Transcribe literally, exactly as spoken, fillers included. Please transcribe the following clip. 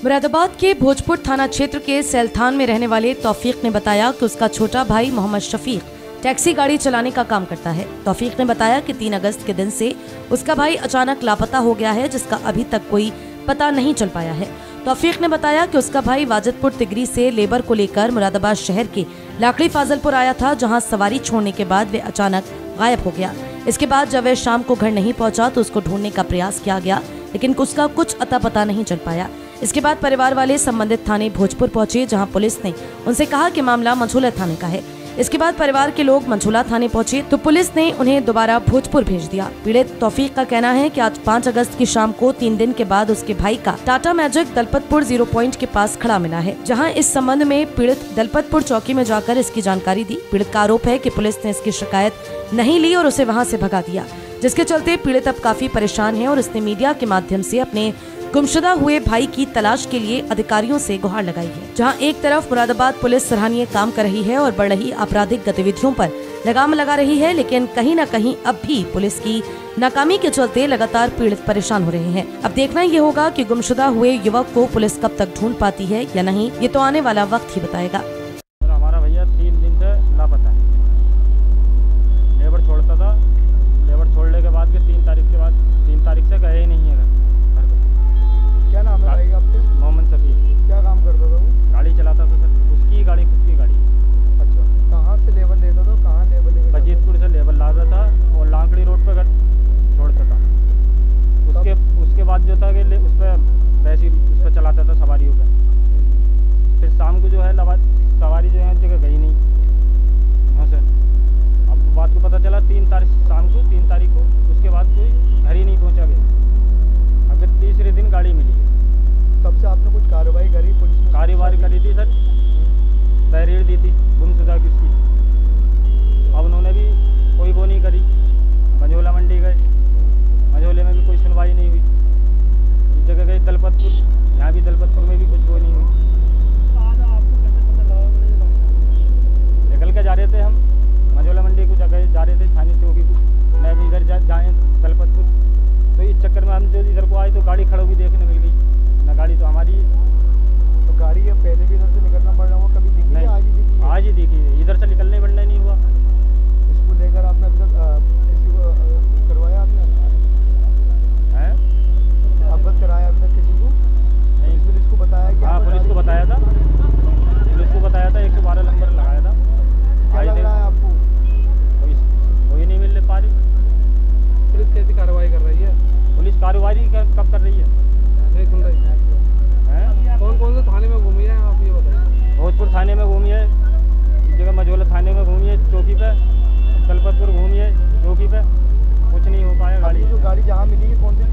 मुरादाबाद के भोजपुर थाना क्षेत्र के सैलथान में रहने वाले तौफीक ने बताया कि उसका छोटा भाई मोहम्मद शफीक टैक्सी गाड़ी चलाने का काम करता है। तौफीक ने बताया कि तीन अगस्त के दिन से उसका भाई अचानक लापता हो गया है, जिसका अभी तक कोई पता नहीं चल पाया है। तौफीक ने बताया कि उसका भाई वाजिदपुर तिगरी से लेबर को लेकर मुरादाबाद शहर के लाकड़ी फाजलपुर आया था, जहां सवारी छोड़ने के बाद वे अचानक गायब हो गया। इसके बाद जब वह शाम को घर नहीं पहुंचा तो उसको ढूंढने का प्रयास किया गया, लेकिन उसका कुछ अता पता नहीं चल पाया। इसके बाद परिवार वाले संबंधित थाने भोजपुर पहुंचे, जहां पुलिस ने उनसे कहा कि मामला मंझोला थाने का है। इसके बाद परिवार के लोग मंझोला थाने पहुंचे तो पुलिस ने उन्हें दोबारा भोजपुर भेज दिया। पीड़ित तौफीक का कहना है कि आज पाँच अगस्त की शाम को तीन दिन के बाद उसके भाई का Tata magic Dalpatpur zero point के पास खड़ा मिला है, जहां इस संबंध में पीड़ित दलपतपुर चौकी में जाकर इसकी जानकारी दी। पीड़ित का आरोप है कि पुलिस ने इसकी शिकायत नहीं ली और उसे वहां से भगा दिया, जिसके चलते पीड़ित अब काफी परेशान है और उसने मीडिया के माध्यम से अपने गुमशुदा हुए भाई की तलाश के लिए अधिकारियों से गुहार लगाई है। जहां एक तरफ मुरादाबाद पुलिस सराहनीय काम कर रही है और बढ़ रही आपराधिक गतिविधियों पर लगाम लगा रही है, लेकिन कहीं न कहीं अब भी पुलिस की नाकामी के चलते लगातार पीड़ित परेशान हो रहे हैं। अब देखना ये होगा कि गुमशुदा हुए युवक को पुलिस कब तक ढूंढ पाती है या नहीं, ये तो आने वाला वक्त ही बताएगा। हमारा भैया तीन दिन से लापता है। लेबर छोड़ता था, लेबर छोड़ने के बाद के तीन तारीख के बाद तीन तारीख से गए ही नहीं है। क्या नाम है भाई का आपके? मोहम्मद शफीक। क्या काम करता था वो? गाड़ी चलाता था सर, उसकी गाड़ी, खुद की गाड़ी। अच्छा, कहाँ से लेबर लेता था, कहाँ लेबर लेकर? बजीतपुर से लेबर लाता था और लांकड़ी रोड पर छोड़ता था। उसके उसके बाद जो था कि उस पर वैसे उस पर चलाता था सवारियों पर। फिर शाम को जो है सवारी जो है जगह गई नहीं। हाँ सर, अब बात को पता चला तीन तारीख शाम को तीन तारीख को उसके बाद कोई घर ही नहीं पहुँचा गया। अगर तीसरे दिन गाड़ी मिली है। तब से आपने कुछ कार्रवाई करी? पुलिस ने कार्रवाई करी थी सर, तहरीर दी थी गुमशुदा की उसकी। अब उन्होंने भी कोई वो नहीं करी। मंझोला मंडी गए, मंझोले में भी कोई सुनवाई नहीं हुई। इस जगह गए दलपतपुर, यहाँ भी दलपतपुर में भी कुछ वो नहीं हुई। निकल के जा रहे थे हम मंझोला मंडी को जगह जा रहे थे थाने चौकी को, मैं भी इधर जा, जाए दलपतपुर। तो इस चक्कर में हम जो इधर को आए तो गाड़ी खड़ी हुई देखने मिल गई ना। गाड़ी तो हमारी है। तो गाड़ी है पहले भी इधर से निकलना पड़ रहा, वो कभी दिखी नहीं? आज ही दिखी है? आज ही दिखी है, इधर से निकलने बढ़ना नहीं हुआ। इसको लेकर आपने अभी तक किसी को करवाया? आपने हैं अवगत कराया अभी तक किसी को? नहीं। पुलिस को बताया कि? हाँ, पुलिस को बताया था, पुलिस को बताया था, एक सौ बारह नंबर लगाया था। क्या लग रहा है आपको? कोई कोई नहीं मिल पा रही। पुलिस कैसी कार्रवाई कर रही है? पुलिस कार्रवाई कब कर रही है? नहीं सुन रही है। कौन कौन से थाने में घूमी है आप ये बताइए? भोजपुर थाने में घूमी है, इस जगह मंझोला थाने में घूमी है चौकी पे, दलपतपुर घूमी है चौकी पे, कुछ नहीं हो पाया। गाड़ी जो गाड़ी जहाँ मिली है कौन सी